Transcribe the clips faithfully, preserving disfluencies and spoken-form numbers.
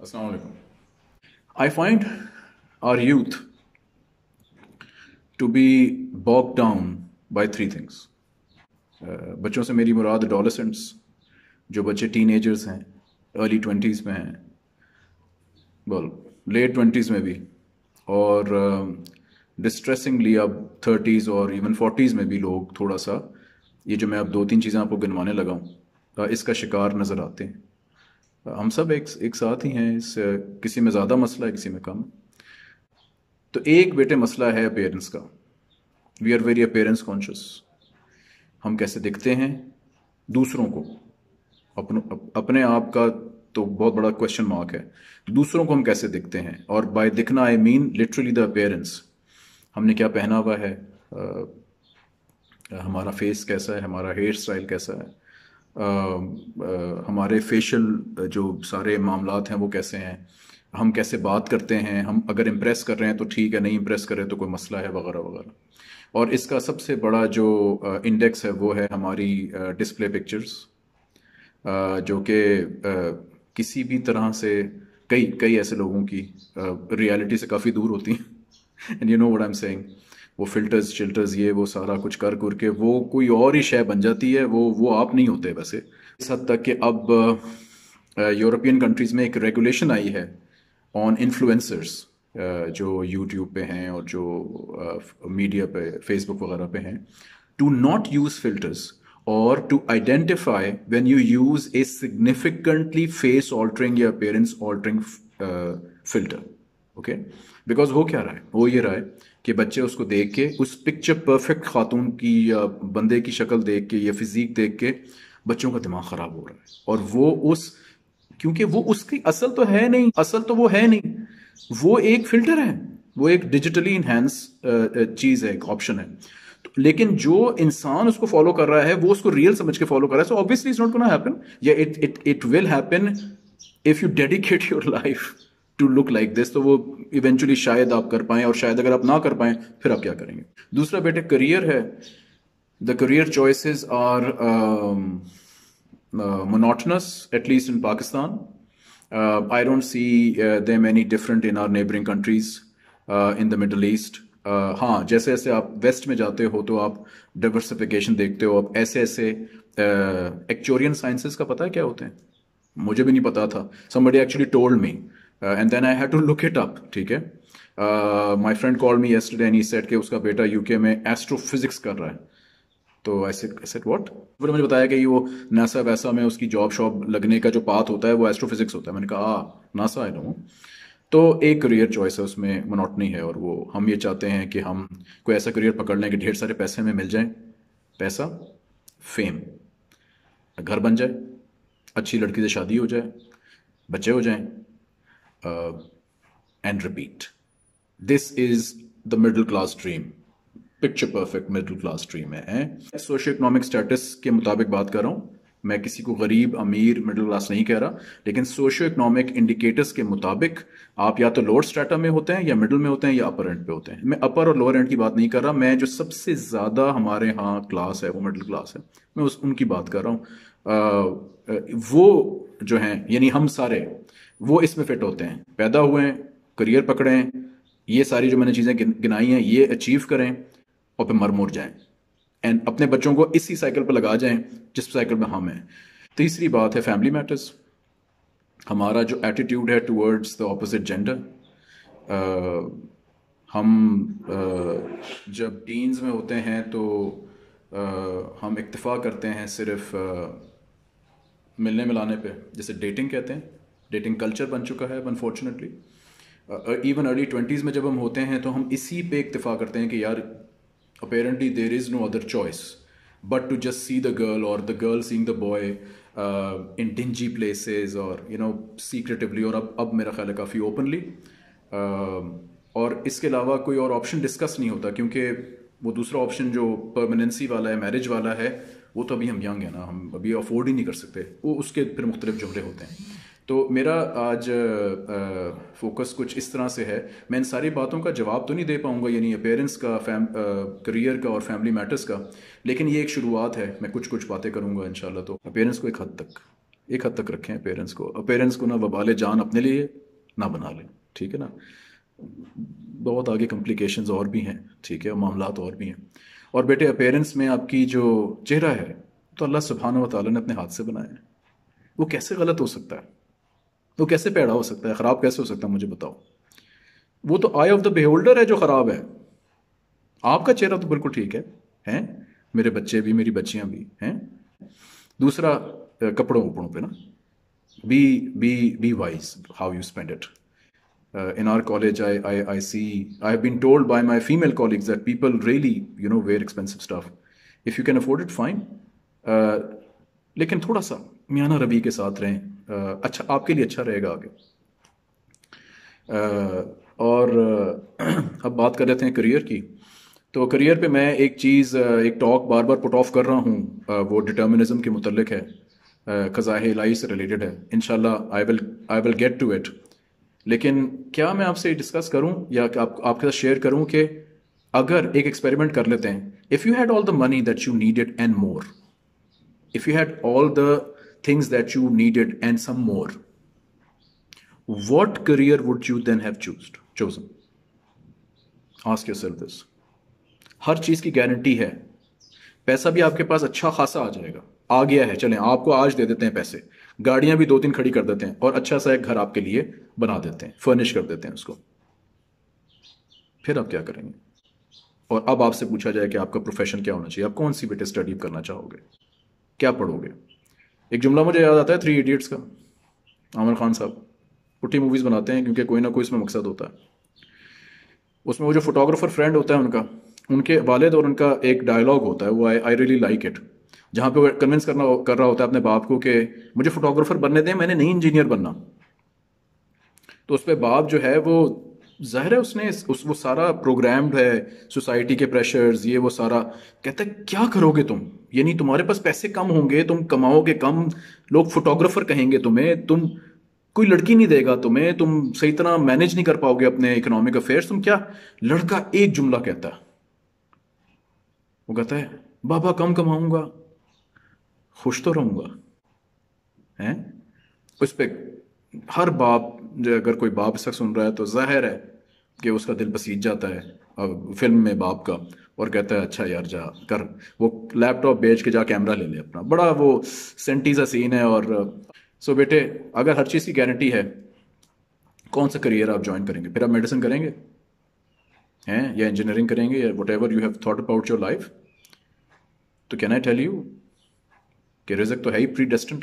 Assalamu alaikum. I find our youth to be bogged down by three things. Uh, बच्चों से मेरी मुराद adolescents, जो बच्चे टीनेजर्स हैं, अर्ली ट्वेंटीज़ में हैं, well, लेट ट्वेंटीज़ में भी, और डिस्ट्रेसिंगली uh, अब थर्टीज़ और इवन फोर्टीज़ में भी लोग थोड़ा सा ये जो मैं अब दो तीन चीज़ें आपको गिनवाने लगा हूँ, uh, इसका शिकार नज़र आते हैं. uh, हम सब एक एक साथ ही हैं. इस uh, किसी में ज़्यादा मसला है, किसी में कम. तो एक बेटे मसला है पेरेंट्स का. We are very appearance conscious. हम कैसे दिखते हैं दूसरों को, अपन, अपने आप का तो बहुत बड़ा क्वेश्चन मार्क है. दूसरों को हम कैसे दिखते हैं, और बाय दिखना I mean literally the appearance. हमने क्या पहना हुआ है, आ, हमारा फेस कैसा है, हमारा हेयर स्टाइल कैसा है, आ, आ, हमारे फेशियल जो सारे मामलात हैं वो कैसे हैं, हम कैसे बात करते हैं, हम अगर इम्प्रेस कर रहे हैं तो ठीक है, नहीं इम्प्रेस कर रहे हैं तो कोई मसला है, वगैरह वगैरह. और इसका सबसे बड़ा जो इंडेक्स है वो है हमारी डिस्प्ले पिक्चर्स, जो कि किसी भी तरह से कई कई ऐसे लोगों की रियलिटी से काफ़ी दूर होती हैं. And you know what I am saying. वो फिल्टर्स चिल्टर्स ये वो सारा कुछ कर कर के वो कोई और ही शय बन जाती है. वो वो आप नहीं होते वैसे. इस हद तक कि अब यूरोपियन कंट्रीज़ में एक रेगुलेशन आई है ऑन इन्फ्लुएंसर्स जो यूट्यूब पे हैं और जो मीडिया पे फेसबुक वगैरह पे हैं, टू नॉट यूज़ फिल्टर्स और to identify when you use a significantly face altering या appearance altering filter. Okay, because हो क्या रहा है, वो ये रहा है कि बच्चे उसको देख के, उस पिक्चर परफेक्ट खातून की या बंदे की शक्ल देख के या फिजिक देख के बच्चों का दिमाग ख़राब हो रहा है. और वो उस, क्योंकि वो उसकी असल तो है नहीं, असल तो वो है नहीं, वो एक फिल्टर है, वो एक डिजिटली इनहेंस चीज़ है, एक ऑप्शन है. तो, लेकिन जो इंसान उसको फॉलो कर रहा है वो उसको रियल समझ के फॉलो कर रहा है. So obviously it's not gonna happen, या it it it will happen if you dedicate your life to look like this. तो वो इवेंचुअली शायद आप कर पाएं, और शायद अगर आप ना कर पाएं फिर आप क्या करेंगे. दूसरा बेटे करियर है. The career choices are monotonous, at least in Pakistan. Uh, I don't see uh, them any different in our neighboring countries, uh, in the Middle East. Uh, हाँ, जैसे जैसे आप वेस्ट में जाते हो तो आप डाइवर्सिफिकेशन देखते हो. आप ऐसे ऐसे एक्चुरियन uh, साइंसेस का पता है क्या होते हैं? मुझे भी नहीं पता था. somebody actually told me uh, and then I had to look it up. ठीक है. uh, my friend called me yesterday and he said कि उसका बेटा यूके में एस्ट्रोफिजिक्स कर रहा है. तो ऐसे ऐसे व्हाट, फिर मुझे बताया कि वो नासा वैसा में उसकी जॉब शॉप लगने का जो पाथ होता है वो एस्ट्रोफिजिक्स होता है. मैंने कहा नासा आई नो. तो एक करियर चॉइस है, उसमें मोनोटनी है, और वो हम ये चाहते हैं कि हम कोई ऐसा करियर पकड़ लें कि ढेर सारे पैसे में मिल जाए. पैसा, फेम, घर बन जाए, अच्छी लड़की से शादी हो जाए, बच्चे हो जाएं, and repeat. This is the middle class dream. Picture perfect middle class dream है. सोशियो इकोनॉमिक स्टेटस के मुताबिक बात कर रहा हूँ मैं, किसी को गरीब अमीर मिडिल क्लास नहीं कह रहा, लेकिन सोशियो इकोनॉमिक इंडिकेटर्स के मुताबिक आप या तो लोअर स्ट्रेटा में होते हैं, या मिडिल में होते हैं, या अपर एंड पे होते हैं. मैं अपर और लोअर एंड की बात नहीं कर रहा. मैं जो सबसे ज़्यादा हमारे यहाँ क्लास है वो मिडिल क्लास है, मैं उस उनकी बात कर रहा हूँ. वो जो हैं, यानी हम सारे, वो इसमें फिट होते हैं. पैदा हुए हैं, करियर पकड़ें, ये सारी जो मैंने चीज़ें गिनाई हैं ये अचीव करें, और फिर मर मुर जाएं, एंड अपने बच्चों को इसी साइकिल पर लगा जाएं जिस साइकिल में हम हैं. तीसरी बात है फैमिली मैटर्स. हमारा जो एटीट्यूड है टुवर्ड्स द ऑपोजिट जेंडर. हम uh, जब टीन्स में होते हैं तो uh, हम इक्तफा करते हैं सिर्फ uh, मिलने मिलाने पे, जैसे डेटिंग कहते हैं. डेटिंग कल्चर बन चुका है अनफॉर्चुनेटली. इवन अर्ली ट्वेंटीज़ में जब हम होते हैं तो हम इसी पे इक्तफा करते हैं कि यार apparently there is no other choice but to just see the girl, or the girl seeing the boy uh, in dingy places, or you know secretively, और अब अब मेरा ख्याल है काफ़ी ओपनली. uh, और इसके अलावा कोई और ऑप्शन डिस्कस नहीं होता, क्योंकि वो दूसरा ऑप्शन जो परमानेंसी वाला है, मैरिज वाला है, वो तो अभी हम यंग है ना, हम अभी अफोर्ड ही नहीं कर सकते. वो उसके फिर मुख्तलिफ जुमले होते हैं. तो मेरा आज फोकस कुछ इस तरह से है. मैं इन सारी बातों का जवाब तो नहीं दे पाऊंगा, यानी पेरेंट्स का, फैम करियर का और फैमिली मैटर्स का, लेकिन ये एक शुरुआत है. मैं कुछ कुछ बातें करूंगा इंशाल्लाह. तो पेरेंट्स को एक हद तक एक हद तक रखें पेरेंट्स को। पेरेंट्स को ना वबाले जान अपने लिए ना बना लें, ठीक है ना। बहुत आगे कॉम्प्लिकेशंस और भी हैं, ठीक है, मामलात और भी हैं। और बेटे अपेरेंस में आपकी जो चेहरा है तो अल्लाह सुब्हानहू व तआला ने अपने हाथ से बनाया है। वो कैसे गलत हो सकता है, वो कैसे पैड़ा हो सकता है, ख़राब कैसे हो सकता है, मुझे बताओ। वो तो आई ऑफ द बिहोल्डर है जो ख़राब है। आपका चेहरा तो बिल्कुल ठीक है, हैं, मेरे बच्चे भी, मेरी बच्चियां भी हैं। दूसरा, अ, कपड़ों वपड़ों पे ना, be be be wise how you spend it. Uh, in our college, I, I I see, I have been told by my female colleagues that people really, you know, wear expensive stuff. If you can afford it, fine. Uh, लेकिन थोड़ा सा मियाना रबी के साथ रहें, uh, अच्छा आपके लिए अच्छा रहेगा आगे। uh, और uh, अब बात कर लेते हैं करियर की। तो करियर पे मैं एक चीज़, uh, एक टॉक बार बार पुट ऑफ कर रहा हूँ, uh, वो डिटर्मिनिज्म के मुतल्लिक है, क़ज़ाए इलाही से रिलेटेड है। इंशाल्लाह I will I will get to it. लेकिन क्या मैं आपसे डिस्कस करूं या आप, आपके साथ शेयर करूं कि अगर एक एक्सपेरिमेंट कर लेते हैं, if you had all the money that you needed and more, if you had all the things that you needed and some more, what career would you then have choosed chosen? Ask yourself this. हर चीज़ की guarantee है, पैसा भी आपके पास अच्छा खासा आ जाएगा, आ गया है, चलें आपको आज दे देते हैं पैसे, गाड़ियां भी दो तीन खड़ी कर देते हैं और अच्छा सा एक घर आपके लिए बना देते हैं, फर्निश कर देते हैं उसको। फिर आप क्या करेंगे? और अब आपसे पूछा जाए कि आपका प्रोफेशन क्या होना चाहिए, आप कौन सी बेटे स्टडी करना चाहोगे, क्या पढ़ोगे? एक जुमला मुझे याद आता है थ्री इडियट्स का। आमिर खान साहब पुट्टी मूवीज़ बनाते हैं क्योंकि कोई ना कोई इसमें मकसद होता है। उसमें वो जो फोटोग्राफर फ्रेंड होता है उनका, उनके वालिद और उनका एक डायलॉग होता है, वो I I really like it, जहाँ पे वो कन्विंस करना कर रहा होता है अपने बाप को कि मुझे फोटोग्राफर बनने दें, मैंने नहीं इंजीनियर बनना। तो उस पर बाप जो है वो, जाहिर है उसने उस वो सारा प्रोग्राम्ड है, सोसाइटी के प्रेशर्स, ये वो सारा, कहता है क्या करोगे तुम, यानी तुम्हारे पास पैसे कम होंगे, तुम कमाओगे कम, लोग फोटोग्राफर कहेंगे तुम्हें, तुम कोई लड़की नहीं देगा तुम्हें, तुम सही तरह मैनेज नहीं कर पाओगे अपने इकोनॉमिक अफेयर्स, तुम क्या। लड़का एक जुमला कहता है, वो कहता है बाबा कम कमाऊंगा, खुश तो रहूंगा, हैं। उस पर हर बाप, जो अगर कोई बाप इसका सुन रहा है तो जाहिर है कि उसका दिल पसीज जाता है अब फिल्म में बाप का, और कहता है अच्छा यार जा कर, वो लैपटॉप बेच के जा कैमरा ले ले अपना, बड़ा वो सेंटी सा सीन है। और सो बेटे अगर हर चीज़ की गारंटी है, कौन सा करियर आप ज्वाइन करेंगे? फिर आप मेडिसिन करेंगे हैं, या इंजीनियरिंग करेंगे, या whatever you have thought about your life? तो कैन आई टेल यू कि रिज़्क तो है ही प्री डेस्टिन्ड,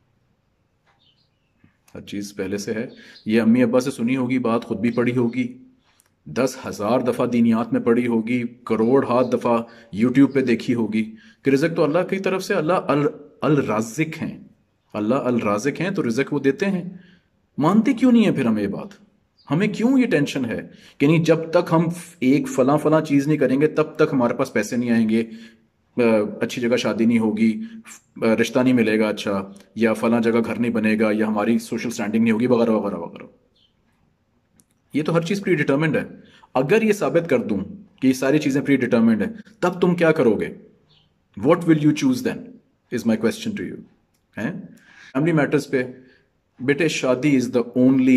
हर चीज़ पहले से है। ये अम्मी अब्बा से सुनी होगी बात, खुद भी पढ़ी होगी, दस हज़ार दफ़ा दीनियात में पढ़ी होगी, करोड़ हाथ दफ़ा यूट्यूब पे देखी होगी कि रिज़्क तो अल्लाह की तरफ से, अल्लाह अल अल राज़िक हैं, अल्लाह अल राज़िक हैं, तो रिज़्क वो देते हैं। मानते क्यों नहीं है फिर हम ये बात? हमें क्यों ये टेंशन है कि नहीं जब तक हम एक फला फला चीज़ नहीं करेंगे तब तक हमारे पास पैसे नहीं आएंगे, अच्छी जगह शादी नहीं होगी, रिश्ता नहीं मिलेगा अच्छा, या फला जगह घर नहीं बनेगा, या हमारी सोशल स्टैंडिंग नहीं होगी, वगैरह वगैरह वगैरह। ये तो हर चीज़ प्री डिटर्मिंड है। अगर ये साबित कर दूं कि ये सारी चीज़ें प्री डिटर्मिंड है, तब तुम क्या करोगे? What will you choose then, is my question to you. है फैमिली मैटर्स पे बेटे, शादी is the only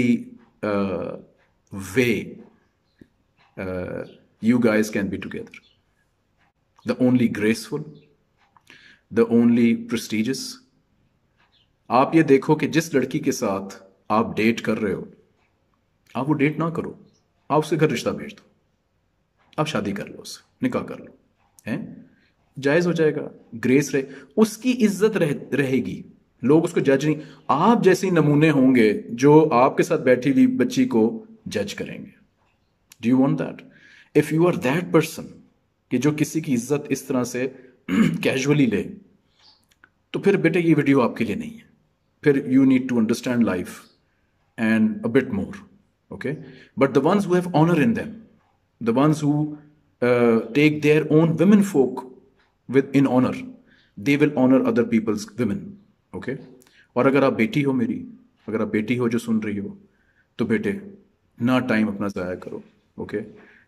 way you guys can be together, the only graceful, the only prestigious. आप ये देखो कि जिस लड़की के साथ आप डेट कर रहे हो, आप वो डेट ना करो, आप उसके घर रिश्ता भेज दो, आप शादी कर लो, उससे निकाह कर लो, हैं, जायज़ हो जाएगा, ग्रेस रहे, उसकी इज्जत रह, रहेगी, लोग उसको जज नहीं, आप जैसे नमूने होंगे जो आपके साथ बैठी हुई बच्ची को जज करेंगे। Do you want that? If you are that person कि जो किसी की इज्जत इस तरह से कैजुअली ले, तो फिर बेटे ये वीडियो आपके लिए नहीं है। फिर you need to understand life and a bit more, okay? But the ones who have honor in them, the ones who uh, take their own women folk with in honor, they will honor other people's women, okay? और अगर आप बेटी हो मेरी, अगर आप बेटी हो जो सुन रही हो, तो बेटे ना टाइम अपना ज़ाया करो, ओके?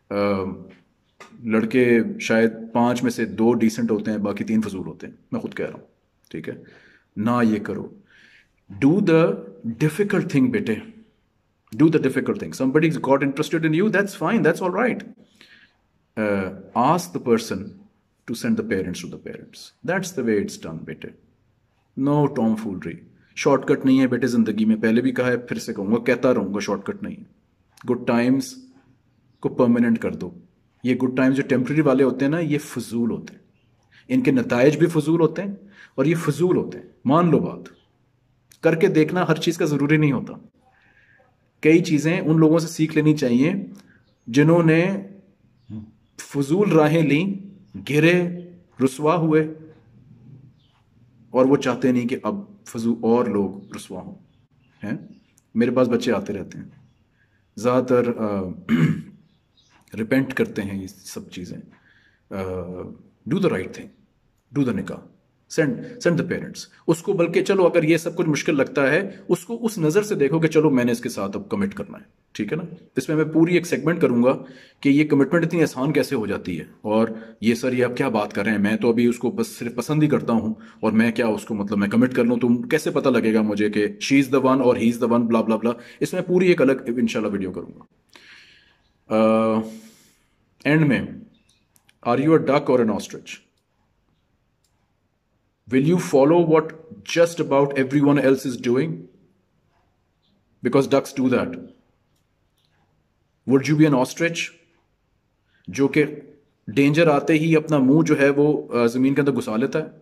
लड़के शायद पांच में से दो डिसेंट होते हैं, बाकी तीन फजूल होते हैं, मैं खुद कह रहा हूँ, ठीक है? ना ये करो। Do the difficult thing, bete. Do the difficult thing. Somebody's got interested in you, that's fine, that's all right. Uh, ask the person to send the parents to the parents. That's the way it's done, bete. No tomfoolery. Shortcut नहीं है बेटे जिंदगी में, पहले भी कहा है, फिर से कहूंगा, कहता रहूंगा, शॉर्टकट नहीं है. गुड टाइम्स को परमानेंट कर दो. ये गुड टाइम्स जो टेम्पररी वाले होते हैं ना, ये फजूल होते हैं. इनके नताइज भी फजूल होते हैं और ये फजूल होते हैं. मान लो बात, करके देखना, हर चीज़ का ज़रूरी नहीं होता. कई चीज़ें उन लोगों से सीख लेनी चाहिए जिन्होंने फजूल राहें ली, गिरे, रुसवा हुए, और वो चाहते नहीं कि अब फजूल और लोग रुसवा हों. हैं, मेरे पास बच्चे आते रहते हैं, ज़्यादातर रिपेंट करते हैं ये सब चीज़ें. Do the right thing, do the निकाह, सेंड सेंड द पेरेंट्स. उसको बल्कि चलो अगर ये सब कुछ मुश्किल लगता है, उसको उस नज़र से देखो कि चलो मैंने इसके साथ अब कमिट करना है, ठीक है ना. इसमें मैं पूरी एक सेगमेंट करूंगा कि ये कमिटमेंट इतनी आसान कैसे हो जाती है. और ये सर ये आप क्या बात कर रहे हैं, मैं तो अभी उसको बस सिर्फ पसंद ही करता हूँ और मैं क्या उसको मतलब मैं कमिट कर लूँ, तो कैसे पता लगेगा मुझे कि शी इज़ द वन और he is the one, blah blah blah. इसमें पूरी एक अलग इंशाल्लाह वीडियो करूँगा. And uh, man, are you a duck or an ostrich? Will you follow what just about everyone else is doing? Because ducks do that. Would you be an ostrich? जो कि danger आते ही अपना मुंह जो है वो जमीन के अंदर घुसा लेता है.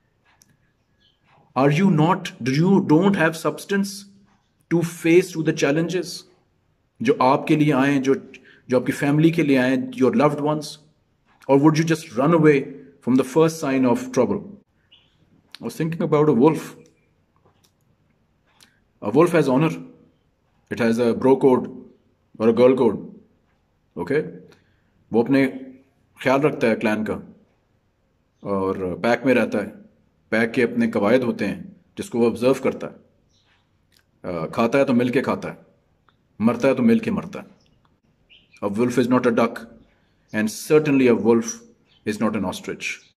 Are you not, do you don't have substance to face to the challenges जो आपके लिए आए, जो जो आपकी फैमिली के लिए आए, your loved ones? Or would you just run away from the first sign of trouble? I was thinking about a wolf. A wolf has honor. It has a bro code or a girl code. Okay? वो अपने ख्याल रखता है clan का और pack में रहता है. पैक के अपने कवायद होते हैं जिसको वो ऑब्जर्व करता है. uh, खाता है तो मिल के खाता है, मरता है तो मिल के मरता है. A wolf is not a duck, and certainly a wolf is not an ostrich.